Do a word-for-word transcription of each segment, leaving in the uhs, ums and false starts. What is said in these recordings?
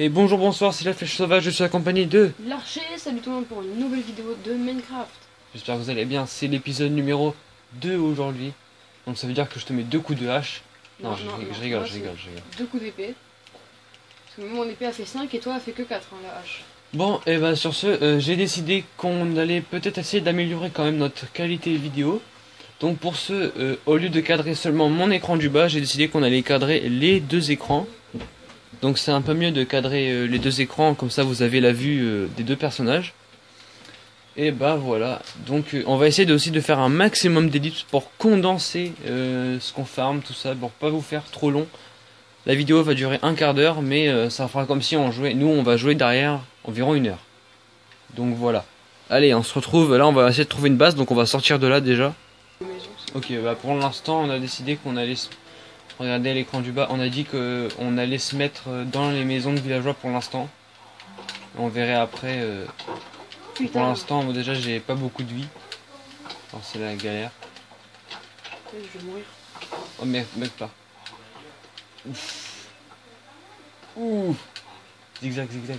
Et bonjour, bonsoir, c'est la Flèche Sauvage, je suis accompagné de... L'archer, salut tout le monde pour une nouvelle vidéo de Minecraft. J'espère que vous allez bien, c'est l'épisode numéro deux aujourd'hui. Donc ça veut dire que je te mets deux coups de hache. Non, non, je, non, je, non, je rigole, moi, je rigole, je rigole. Deux coups d'épée. Parce que mon épée a fait cinq et toi a fait que quatre, hein, la hache. Bon, et bah sur ce, euh, j'ai décidé qu'on allait peut-être essayer d'améliorer quand même notre qualité vidéo. Donc pour ce, euh, au lieu de cadrer seulement mon écran du bas, j'ai décidé qu'on allait cadrer les deux écrans. Donc c'est un peu mieux de cadrer euh, les deux écrans, comme ça vous avez la vue euh, des deux personnages. Et bah voilà, donc euh, on va essayer de, aussi de faire un maximum d'édits pour condenser euh, ce qu'on farm, tout ça, pour pas vous faire trop long. La vidéo va durer un quart d'heure, mais euh, ça fera comme si on jouait, nous on va jouer derrière environ une heure. Donc voilà. Allez, on se retrouve, là on va essayer de trouver une base, donc on va sortir de là déjà. Ok, bah pour l'instant on a décidé qu'on allait... Regardez l'écran du bas, on a dit qu'on allait se mettre dans les maisons de villageois pour l'instant. On verrait après. Euh, pour l'instant, déjà j'ai pas beaucoup de vie. Alors c'est la galère. Je vais mourir. Oh merde, mec pas. Ouf. Ouh. Zigzag, zigzag.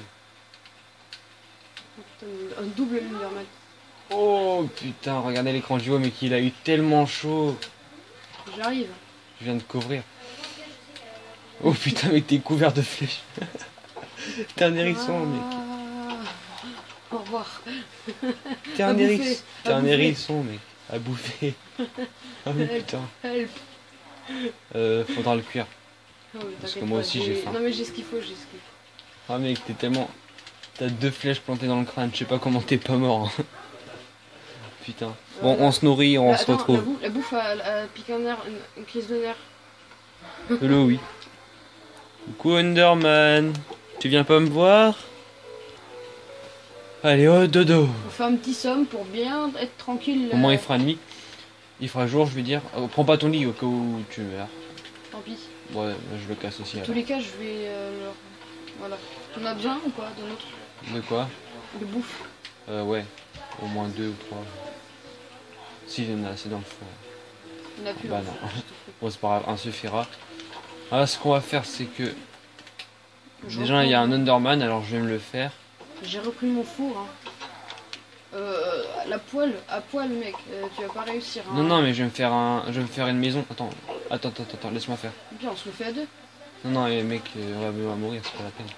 Oh, putain, un double Enderman. Oh putain, regardez l'écran du haut, mais qu'il a eu tellement chaud. J'arrive. Je viens de couvrir. Oh putain, mais t'es couvert de flèches. T'es un hérisson, ah, mec. Au revoir. T'es un hérisson. T'es un hérisson, mec. À bouffer. Ah mais putain. Help. Euh, faudra le cuire. Oh, parce que moi aussi j'ai faim. Non mais j'ai ce qu'il faut, j'ai ce qu'il faut. Ah mec, t'es tellement... T'as deux flèches plantées dans le crâne, je sais pas comment t'es pas mort. Hein. Putain. Bon, on se nourrit, on bah, se attends, retrouve. La bouffe, la bouffe a, a piqué un nerf, une, une pièce de nerf. Hello, oui. Coucou Enderman. Tu viens pas me voir? Allez, oh dodo. On fait un petit somme pour bien être tranquille. Au moins il fera nuit. Il fera jour, je veux dire. Oh, prends pas ton lit au cas où tu meurs. Tant pis. Ouais, je le casse aussi. Dans tous les cas, je vais euh, leur... Voilà. T'en as besoin ou quoi de l'autre? De quoi? De bouffe. Euh, ouais. Au moins deux ou trois. Si, il y en a assez dans le four. Il n'y en a plus. Bah non. Bon, c'est pas grave, un suffira. Alors, ce qu'on va faire, c'est que... Je déjà, il y a un Enderman, alors je vais me le faire. J'ai repris mon four. Hein. Euh, la poêle, à poil, mec. Euh, tu vas pas réussir. Hein. Non, non, mais je vais me faire un... Je vais me faire une maison. Attends, attends, attends, attends, laisse-moi faire. Bien, on se le fait à deux. Non, non, les mecs, on va, on va mourir, c'est pas la peine.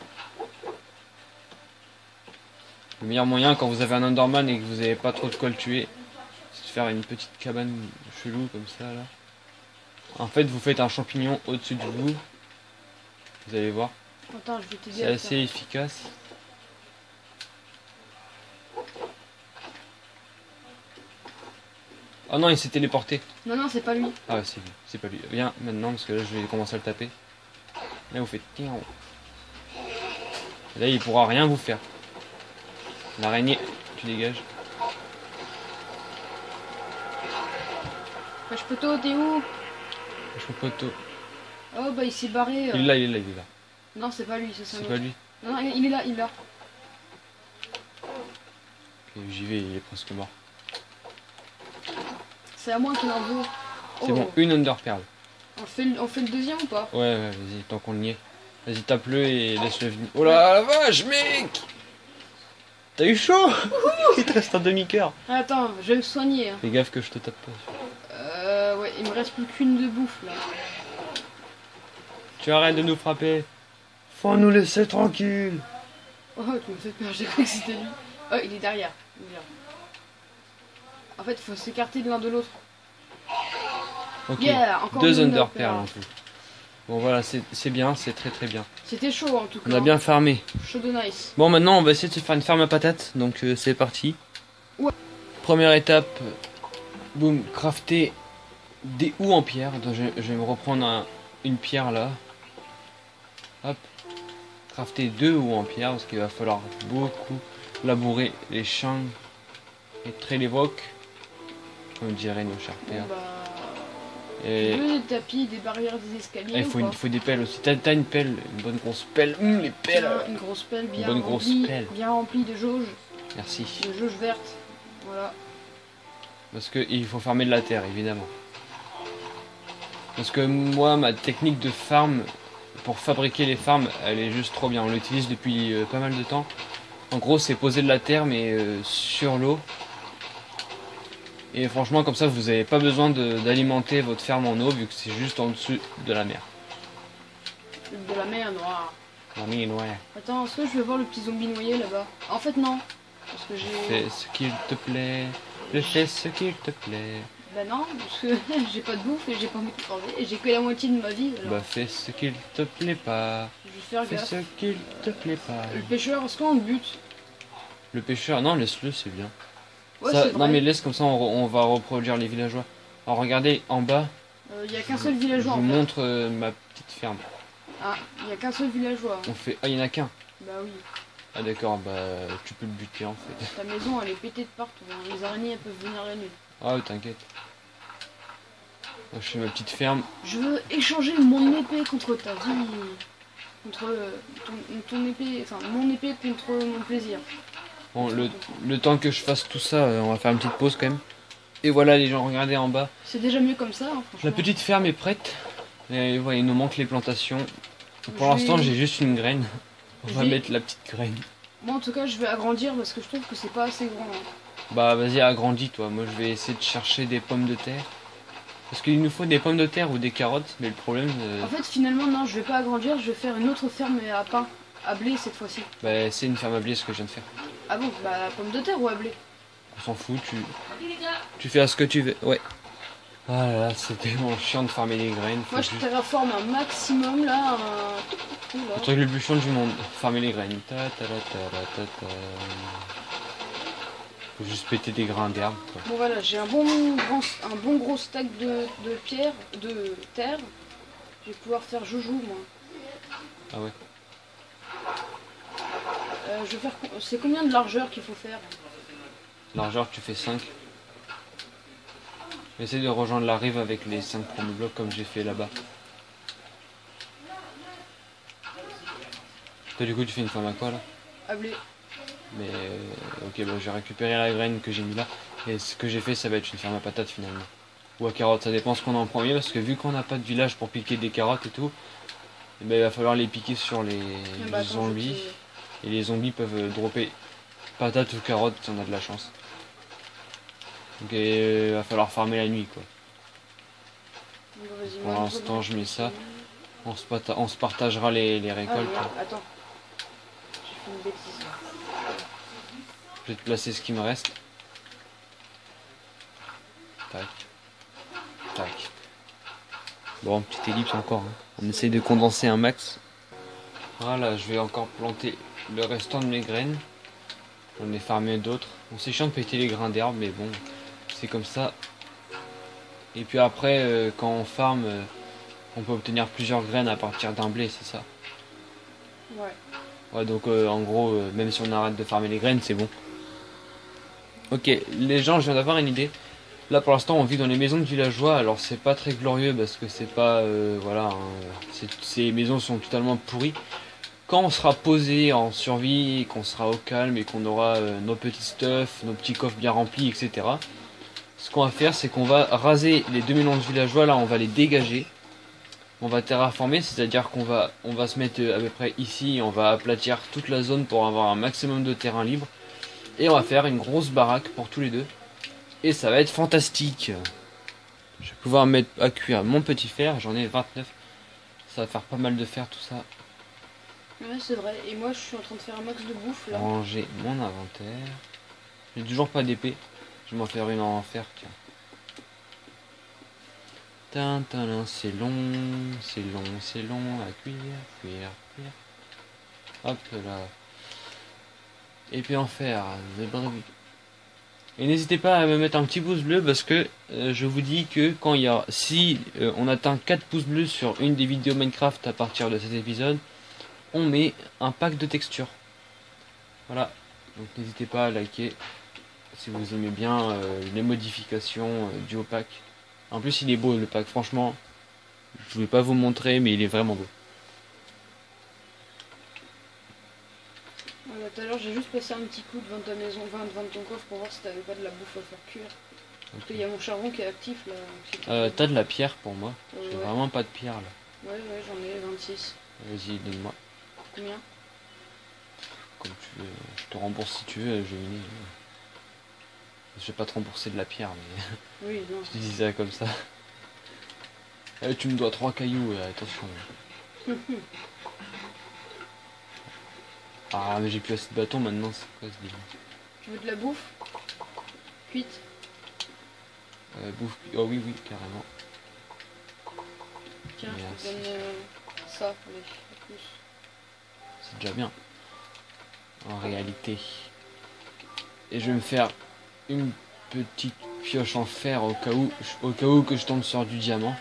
Le meilleur moyen quand vous avez un Enderman et que vous avez pas trop de quoi le tuer, c'est de faire une petite cabane chelou comme ça là. En fait, vous faites un champignon au-dessus de vous. Vous allez voir. Attends, je vais t'aider. C'est assez efficace. Oh non, il s'est téléporté. Non, non, c'est pas lui. Ah ouais, c'est lui. C'est pas lui. Viens maintenant parce que là, je vais commencer à le taper. Là, vous faites. Là, il pourra rien vous faire. L'araignée, tu dégages. Wesh poteau, t'es où? Wesh poteau. Oh bah il s'est barré. Euh... Il est là, il est là, il est là. Non, c'est pas lui, c'est ça. C'est pas lui. Non, non, il est là, il est là. Ok, j'y vais, il est presque mort. C'est à moi qu'il en veut. C'est oh. Bon, une Enderpearl. On fait, le, on fait le deuxième ou pas? Ouais, ouais, vas-y, tant qu'on y est. Vas-y, tape-le et laisse-le venir. Oh là, la vache, mec! T'as eu chaud? Il te reste un demi-cœur. Attends, je vais me soigner. Hein. Fais gaffe que je te tape pas. Euh, ouais, il me reste plus qu'une de bouffe là. Tu arrêtes de nous frapper. Faut nous laisser tranquille. Oh, tu me fais peur, j'ai cru que c'était lui. Oh, il est derrière. Il est là. En fait, il faut s'écarter de l'un de l'autre. Ok, yeah, encore deux Enderpearl en tout. Bon voilà, c'est bien, c'est très très bien. C'était chaud en tout cas. On a bien farmé. Chaud de nice. Bon, maintenant on va essayer de se faire une ferme à patates, donc euh, c'est parti. Ouais. Première étape, boum, crafter des houes en pierre. Donc, je, je vais me reprendre un, une pierre là. Hop. Crafter deux houes en pierre parce qu'il va falloir beaucoup labourer les champs et très les vocs, comme diraient nos chers pères. Bon, bah... Et... Des tapis, des barrières, des escaliers. Il faut, faut des pelles aussi. T'as une pelle, une bonne grosse pelle. Mmh, les pelles. Tiens, une grosse pelle bien une bonne remplie, grosse pelle. bien remplie de jauges. Merci. De jauges vertes. Voilà. Parce que il faut farmer de la terre, évidemment. Parce que moi, ma technique de farm pour fabriquer les farms, elle est juste trop bien. On l'utilise depuis euh, pas mal de temps. En gros, c'est poser de la terre, mais euh, sur l'eau. Et franchement, comme ça, vous n'avez pas besoin d'alimenter votre ferme en eau, vu que c'est juste en dessous de la mer. De la mer noire. La mer noire. Attends, est-ce que je vais voir le petit zombie noyé là-bas? En fait, non. Parce que j'ai... Fais ce qu'il te plaît. Fais ce qu'il te plaît. Bah non, parce que j'ai pas de bouffe et j'ai pas envie de crever. Et j'ai que la moitié de ma vie. Alors. Bah fais ce qu'il te plaît pas. Je vais faire Fais gaffe. ce qu'il te plaît pas. Le pêcheur, est-ce qu'on le bute? Le pêcheur, non, laisse-le, c'est bien. Ouais, Ça, c'est vrai. non mais laisse, comme ça on, on va reproduire les villageois. Alors regardez en bas, Il euh, n'y a qu'un seul je villageois. vous en fait. montre euh, ma petite ferme. Ah, il n'y a qu'un seul villageois. On fait, ah il y en a qu'un. Bah oui. Ah d'accord, bah tu peux le buter en fait. Ta maison elle est pétée de partout. Hein. Les araignées elles peuvent venir la nuit. Ah t'inquiète. Moi je fais ma petite ferme. Je veux échanger mon épée contre ta vie. Contre ton, ton épée, enfin mon épée contre mon plaisir. Bon, le, le temps que je fasse tout ça, euh, on va faire une petite pause quand même. Et voilà les gens, regardez en bas. C'est déjà mieux comme ça, hein, franchement. La petite ferme est prête. Et voilà, il nous manque les plantations. Pour Je l'instant vais- j'ai juste une graine. On Je va vais- mettre la petite graine. Moi en tout cas je vais agrandir parce que je trouve que c'est pas assez grand. Hein. Bah vas-y agrandis toi, moi je vais essayer de chercher des pommes de terre. Parce qu'il nous faut des pommes de terre ou des carottes, mais le problème, euh, En fait finalement non, je vais pas agrandir, je vais faire une autre ferme à pain, à blé cette fois-ci. bah, c'est une ferme à blé ce que je viens de faire. Ah bon, bah pomme de terre ou à blé? On s'en fout, tu, tu fais à ce que tu veux. Ouais. Ah là là, c'est tellement chiant de farmer des graines. Faut Moi je juste- terraforme un maximum là, un tout petit peu là. Le truc le plus chiant du monde, farmer les graines. Ta ta la ta la ta ta. Faut juste péter des grains d'herbe quoi. Bon voilà, j'ai un bon, grand, un bon gros stack de, de pierre, de terre. Je vais pouvoir faire joujou moi. Ah ouais. Euh, je vais faire. co- C'est combien de largeur qu'il faut faire? Largeur tu fais cinq. Essaye de rejoindre la rive avec les cinq premiers blocs comme j'ai fait là-bas. Toi du coup tu fais une ferme à quoi là? À blé. Mais euh, ok, bah, je vais récupérer la graine que j'ai mis là. Et ce que j'ai fait, ça va être une ferme à patates finalement. Ou à carottes, ça dépend ce qu'on a en premier. Parce que vu qu'on n'a pas de village pour piquer des carottes et tout, eh ben, il va falloir les piquer sur les Ah bah, attends, zombies. je Et les zombies peuvent euh, dropper patates ou carottes si on a de la chance. Donc il va falloir farmer la nuit quoi. te- Bon, vas-y, Pour moi, l'instant, je je mets ça. On se, pata- on se partagera les, les Ah, récoltes. merde, attends. J'ai fait une bêtise. Je vais te placer ce qui me reste. Tac. Tac. Bon, petite ellipse encore. Hein. On essaye de condenser un max. Voilà, je vais encore planter le restant de mes graines. J'en ai farmé d'autres. Bon, c'est chiant de péter les grains d'herbe, mais bon, c'est comme ça. Et puis après, euh, quand on farme, euh, on peut obtenir plusieurs graines à partir d'un blé, c'est ça. Ouais. Ouais, donc euh, en gros, euh, même si on arrête de farmer les graines, c'est bon. Ok, les gens, je viens d'avoir une idée. Là pour l'instant on vit dans les maisons de villageois, alors c'est pas très glorieux parce que c'est pas... Euh, voilà, hein, c'est- ces maisons sont totalement pourries. Quand on sera posé en survie, qu'on sera au calme et qu'on aura euh, nos petits stuff, nos petits coffres bien remplis, et cetera. Ce qu'on va faire c'est qu'on va raser les deux maisons de villageois, là on va les dégager. On va terraformer, c'est-à-dire qu'on va, on va se mettre à peu près ici, et on va aplatir toute la zone pour avoir un maximum de terrain libre. Et on va faire une grosse baraque pour tous les deux. Et ça va être fantastique. Je vais pouvoir mettre à cuire mon petit fer, j'en ai vingt-neuf. Ça va faire pas mal de fer tout ça. Ouais, c'est vrai. Et moi, je suis en train de faire un max de bouffe là. Ranger mon inventaire. J'ai toujours pas d'épée. Je vais m'en faire une en fer, tiens. Tintin, c'est long, c'est long, c'est long à cuire, cuire, cuire. Hop là. Et puis en fer, de brevet. Et n'hésitez pas à me mettre un petit pouce bleu parce que euh, je vous dis que quand il y a, si euh, on atteint quatre pouces bleus sur une des vidéos Minecraft à partir de cet épisode, on met un pack de textures. Voilà, donc n'hésitez pas à liker si vous aimez bien euh, les modifications euh, du haut pack. En plus il est beau le pack, franchement, je vais pas vous montrer mais il est vraiment beau. Voilà, tout à l'heure, j'ai juste passé un petit coup devant ta maison, devant devant ton coffre pour voir si t'avais pas de la bouffe à faire cuire. Parce qu'il y a mon charbon qui est actif là. Euh, T'as de la pierre pour moi? Euh, J'ai ouais. vraiment pas de pierre là. Ouais, ouais, j'en ai vingt-six. Vas-y, donne-moi. Combien? Comme tu veux. Je te rembourse si tu veux, je vais miner. Je vais pas te rembourser de la pierre, mais Oui, non. je te dis ça comme ça. Eh, tu me dois trois cailloux, euh, attention. Ah, mais j'ai plus assez de bâtons maintenant, c'est quoi ce délire? Tu veux de la bouffe? Cuite? euh, bouffe. Oh oui, oui, carrément. Tiens, Merci. je te donne euh, ça, allez, en plus. C'est déjà bien. En réalité. Et je vais me faire une petite pioche en fer au cas où, au cas où que je tombe sur du diamant.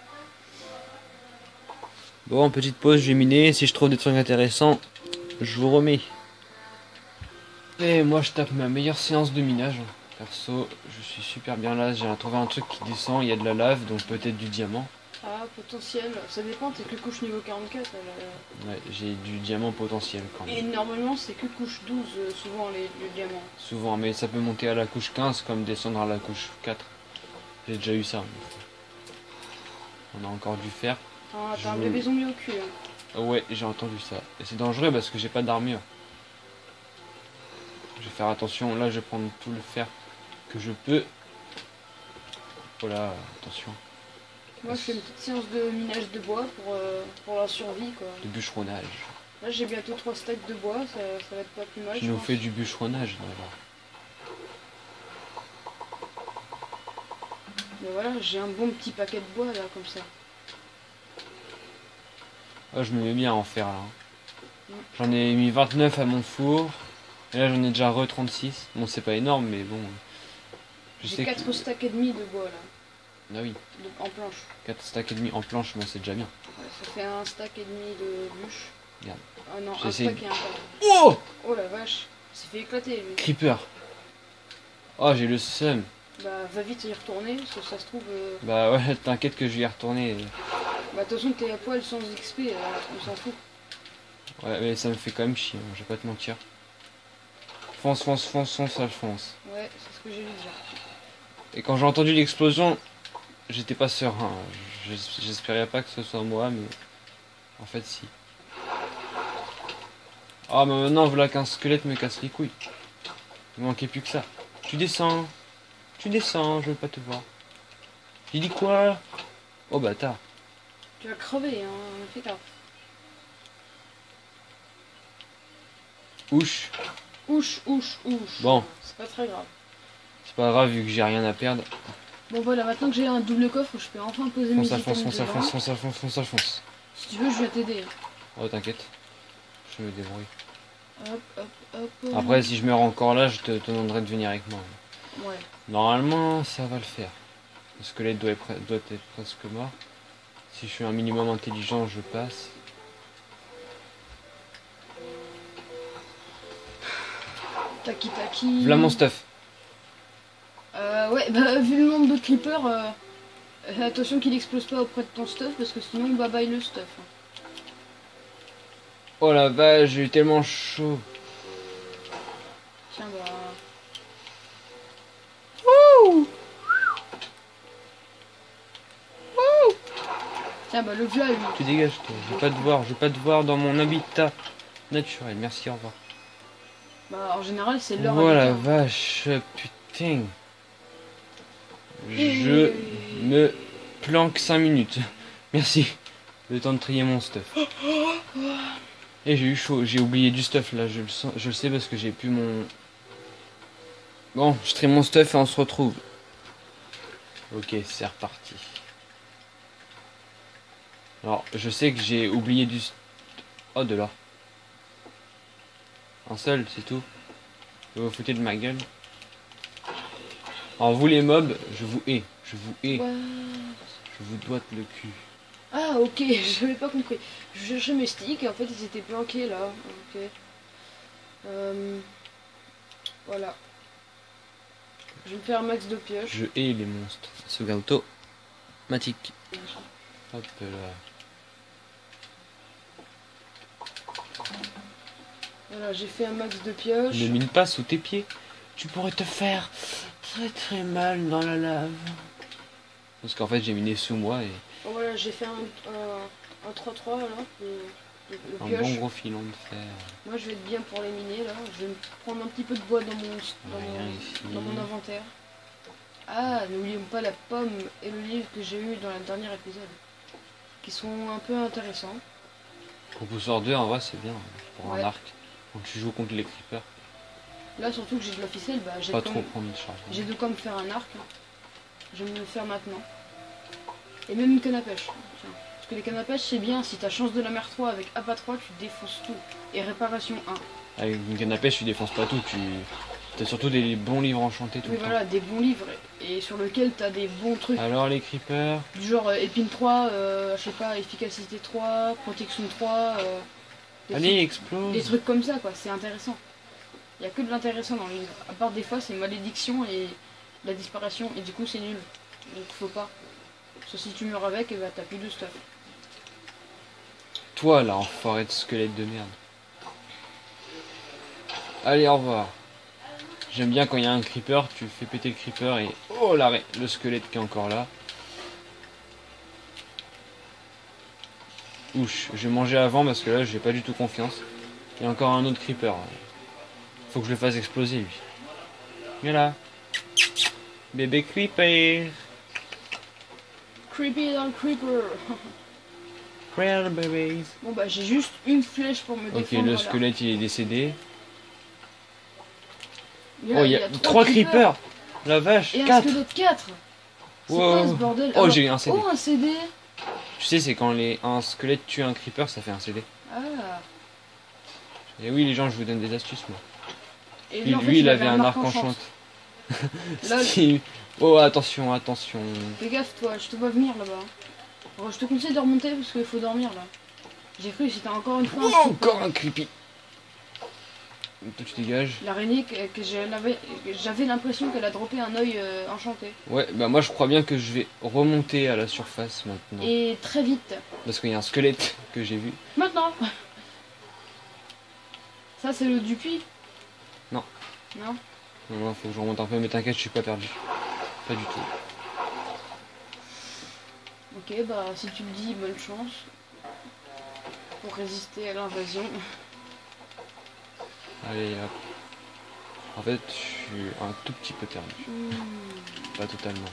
Bon, petite pause, je vais miner. Si je trouve des trucs intéressants, je vous remets. Et moi, je tape ma meilleure séance de minage. Perso, je suis super bien là. J'ai trouvé un truc qui descend. Il y a de la lave, donc peut-être du diamant. Ah, potentiel. Ça dépend, t'es que couche niveau quarante-quatre. Elle, Ouais, j'ai du diamant potentiel quand Et même. normalement, c'est que couche douze, euh, souvent, les, les diamants. Souvent, mais ça peut monter à la couche quinze comme descendre à la couche quatre. J'ai déjà eu ça. On a encore dû faire. Ah, Je t'as un veux- bébé zombie au cul. Hein. Oh ouais, j'ai entendu ça. Et c'est dangereux parce que j'ai pas d'armure. Je vais faire attention. Là, je vais prendre tout le fer que je peux. Voilà, attention. Moi, je fais une petite séance de minage de bois pour, euh, pour la survie, quoi. Le bûcheronnage. Là, j'ai bientôt trois stacks de bois, ça, ça va être pas plus mal. Tu je nous pense. fais du bûcheronnage d'abord. Mais voilà, j'ai un bon petit paquet de bois, là, comme ça. Ah, je me mets bien à en faire là. Mm. J'en ai mis vingt-neuf à mon four. Et là, j'en ai déjà re trente-six. Bon, c'est pas énorme, mais bon. Je J'ai sais quatre que. stacks et demi de bois, là, Ah oui, de- en planche. quatre stacks et demi en planche, moi c'est déjà bien. Ouais, ça fait un stack et demi de bûches. Regarde. Ah non, J'ai un essayé stack et un quart. Oh Oh la vache, il s'est fait éclater, lui. Creeper. Oh, j'ai le seum. Bah, va vite y retourner, parce que ça se trouve... euh, Bah ouais, t'inquiète que je vais y retourner. Bah, de toute façon, t'es à poil sans X P, alors on s'en fout. Ouais, mais ça me fait quand même chier, hein, je vais pas te mentir. Fonce, fonce, fonce, fonce, ça fonce. Ouais, c'est ce que j'ai vu déjà. Et quand j'ai entendu l'explosion, j'étais pas serein. J'es- J'espérais pas que ce soit moi, mais en fait si. Ah, mais maintenant, voilà qu'un squelette me casse les couilles. Il manquait plus que ça. Tu descends. Tu descends, je veux pas te voir. J'ai dit quoi? Oh bâtard. Tu vas crever, hein, fais gaffe. Ouch. Ouch, ouch, ouch. Bon. C'est pas très grave. C'est pas grave vu que j'ai rien à perdre. Bon voilà, maintenant que j'ai un double coffre, je peux enfin poser mes Fonce, Alphonse, items fonce, dedans. Alphonse, fonce, Alphonse, fonce, Alphonse. Si tu veux, je vais t'aider. Oh t'inquiète. Je me débrouille. Hop, hop, hop. Après si je meurs encore là, je te demanderai de venir avec moi. Ouais. Normalement ça va le faire. Le squelette doit être, doit être presque mort. Si je suis un minimum intelligent, je passe. Taki taki. Voilà mon stuff. Euh, ouais, bah vu le nombre de creepers, euh, euh, attention qu'il explose pas auprès de ton stuff, parce que sinon bye bye le stuff. hein. Oh la vache, j'ai eu tellement chaud. Tiens, bah... Tiens, bah le v'là, lui. Tu dégages toi. Je veux pas te voir, je veux pas te voir dans mon habitat naturel. Merci, au revoir. Bah en général, c'est leur Oh la habitat. vache, putain. Je me planque cinq minutes. Merci. Le temps de trier mon stuff. Et j'ai eu chaud, j'ai oublié du stuff là, je le, sens, je le sais parce que j'ai plus mon... Bon, je trie mon stuff et on se retrouve. Ok, c'est reparti. Alors, je sais que j'ai oublié du... Oh, de l'or. Un seul, c'est tout. Vous vous foutez de ma gueule. Alors vous les mobs, je vous hais. Je vous hais. What? Je vous doite le cul. Ah ok, j'avais pas compris. Je cherchais mes sticks et en fait ils étaient planqués là. Ok. Euh, Voilà. Je vais me faire un max de pioches. Je hais les monstres. Sauvegarde automatique. Hop là. Voilà, j'ai fait un max de pioches. Ne mine pas sous tes pieds. Tu pourrais te faire très très mal dans la lave. Parce qu'en fait j'ai miné sous moi et... Voilà, j'ai fait un, un, un trois trois là. Et le, le Un pioche. bon gros filon de fer. Moi je vais être bien pour les miner là. Je vais me prendre un petit peu de bois dans mon, dans Rien mon, ici. dans mon inventaire. Ah, n'oublions pas la pomme et le livre que j'ai eu dans le dernier épisode. Qui sont un peu intéressants. Propulsor deux, en vrai, c'est bien pour Ouais. un arc. Quand tu joues contre les creepers, Là surtout que j'ai de la ficelle, bah j'ai pas de, trop comme- prendre de charge. j'ai de quoi me faire un arc. hein. Je vais me le faire maintenant. Et même une canne à pêche. Tiens. Parce que les cannes à pêche c'est bien, si t'as chance de la mer trois avec A P A trois, tu défonces tout. Et réparation un. Avec une canne à pêche, tu défonces pas tout. Tu as surtout des bons livres enchantés tout Oui le temps. voilà, des bons livres et sur lesquels t'as des bons trucs. Alors les creepers, Du genre euh, épine trois, euh, je sais pas, efficacité trois, protection trois. Euh, des, allez, trucs, explose. des trucs comme ça quoi, c'est intéressant. Il y a que de l'intéressant dans le livre. À part des fois c'est malédiction et la disparition et du coup c'est nul. Donc faut pas. Sauf si tu meurs avec, et bah t'as plus de stuff. Toi là, enfoiré de squelette de merde. Allez, au revoir. J'aime bien quand il y a un creeper, tu fais péter le creeper et oh l'arrêt, le squelette qui est encore là. Ouch, je vais manger avant parce que là j'ai pas du tout confiance. Il y a encore un autre creeper. Faut que je le fasse exploser lui. Viens là. Bébé creeper. Creepy dans le creeper. Real babies. Bon bah j'ai juste une flèche pour me Ok, défendre. le là. squelette il est décédé. Il y a, Oh, il y a trois creepers. La vache, Et un quatre. squelette quatre. C'est Wow. quoi ce bordel? Oh, Alors- j'ai eu un C D. Oh un C D. Tu sais, c'est quand les, un squelette tue un creeper, ça fait un C D. Ah. Et oui, les gens, je vous donne des astuces, moi. Et Lui, en fait, lui, il avait un arc en chante. Là, Oh, attention, attention. fais gaffe toi, je te vois venir là-bas. Alors, je te conseille de remonter parce qu'il faut dormir là. J'ai cru que c'était encore une fois un Oh, creeper. encore un creepy. Toi, tu dégages. L'araignée que, que j'avais j'avais l'impression qu'elle a droppé un œil euh, enchanté. Ouais, bah moi, je crois bien que je vais remonter à la surface maintenant. Et très vite. Parce qu'il y a un squelette que j'ai vu. Maintenant. Ça c'est le du puits. Non. Non. Non, non, faut que je remonte un peu, mais t'inquiète, je suis pas perdu. Pas du tout. Ok, bah si tu le dis, bonne chance. Pour résister à l'invasion. Allez, hop. En fait, je suis un tout petit peu perdu. Hmm. Pas totalement.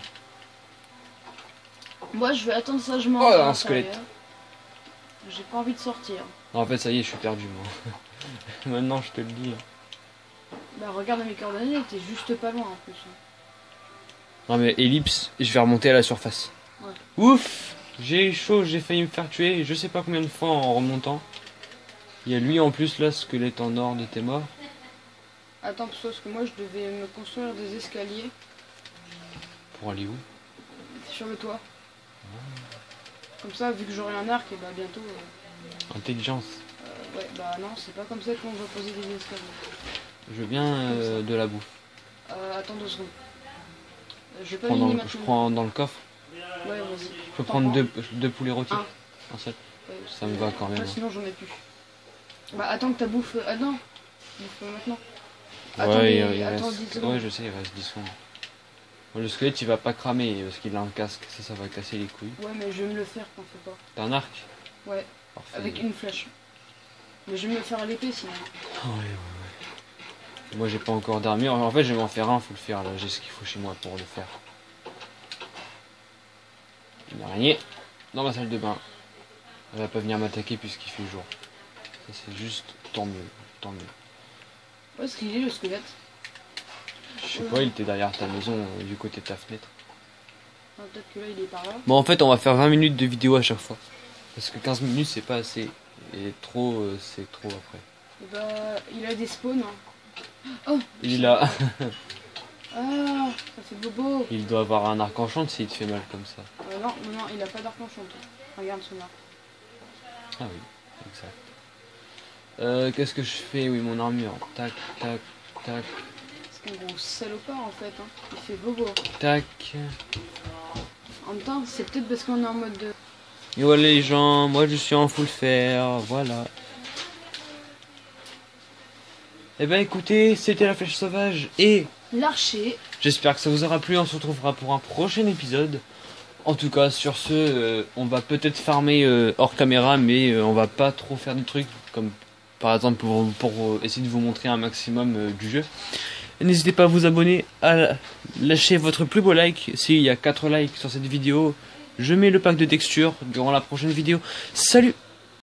Moi je vais attendre sagement. Oh, à un l'intérieur. squelette. J'ai pas envie de sortir. Non, en fait, ça y est, je suis perdu, moi. Maintenant, je te le dis. Bah regarde mes coordonnées, t'es juste pas loin en plus. Non, mais ellipse, je vais remonter à la surface. Ouais. Ouf! J'ai eu chaud, j'ai failli me faire tuer, je sais pas combien de fois en remontant. Il y a lui en plus, là, squelette en or, il était mort. Attends, parce que moi je devais me construire des escaliers Pour aller où? sur le toit. Comme ça, vu que j'aurai un arc, et bah bientôt. euh, Intelligence. euh, ouais, bah non, c'est pas comme ça qu'on va poser des escaliers. Je veux bien euh, de la bouffe. Euh, attends deux secondes. Euh, je vais Je pas prends, dans miner le, je maintenant. prends dans le coffre. Ouais, vas-y. Je peux prendre deux, deux poulets rôtis. Un. Un seul. Ouais, Ça me va quand même. ouais, sinon j'en ai plus. Bah attends que ta bouffe. Ah non, bouffe maintenant. Ouais, Attends, il, mais- il attends reste... dix secondes. Ouais, je sais, il reste dix secondes. Bon, le squelette, il va pas cramer parce qu'il a un casque. Ça, ça va casser les couilles. Ouais, mais je vais me le faire, t'en fais pas. T'as un arc? Ouais, Parfait. avec une flèche. Mais je vais me le faire à l'épée sinon. Ouais, ouais, ouais. Moi, j'ai pas encore d'armure. En fait, je vais m'en faire un, faut le faire là. J'ai ce qu'il faut chez moi pour le faire. Une araignée dans ma salle de bain. Elle va pas venir m'attaquer puisqu'il fait jour. Ça, c'est juste tant mieux. Tant mieux. Où est-ce qu'il est le squelette? Je sais pas, il était derrière ta maison, euh, du côté de ta fenêtre. Ah, peut-être que là il est par là. Bon, en fait, on va faire vingt minutes de vidéo à chaque fois. Parce que quinze minutes, c'est pas assez. Et trop, euh, c'est trop après. Et bah, il a des spawns. Hein. Oh, Il a. ah, ça fait bobo. Il doit avoir un arc enchant s'il te fait mal comme ça. Euh, non, non, non, il a pas d'arc enchanté. Regarde son arc. Ah oui, exact. Euh, qu'est-ce que je fais? Oui, mon armure. Tac, tac, tac, C'est un gros salopard en fait. Hein. Il fait bobo. tac. En même temps, c'est peut-être parce qu'on est en mode de. Et voilà les gens, moi je suis en full fer, voilà. Eh ben écoutez, c'était la flèche sauvage et L'archer. j'espère que ça vous aura plu. On se retrouvera pour un prochain épisode. En tout cas, sur ce, euh, on va peut-être farmer euh, hors caméra, mais euh, on va pas trop faire de trucs, comme par exemple pour, pour euh, essayer de vous montrer un maximum euh, du jeu. N'hésitez pas à vous abonner, à lâcher votre plus beau like. S'il y a quatre likes sur cette vidéo, je mets le pack de textures durant la prochaine vidéo. Salut!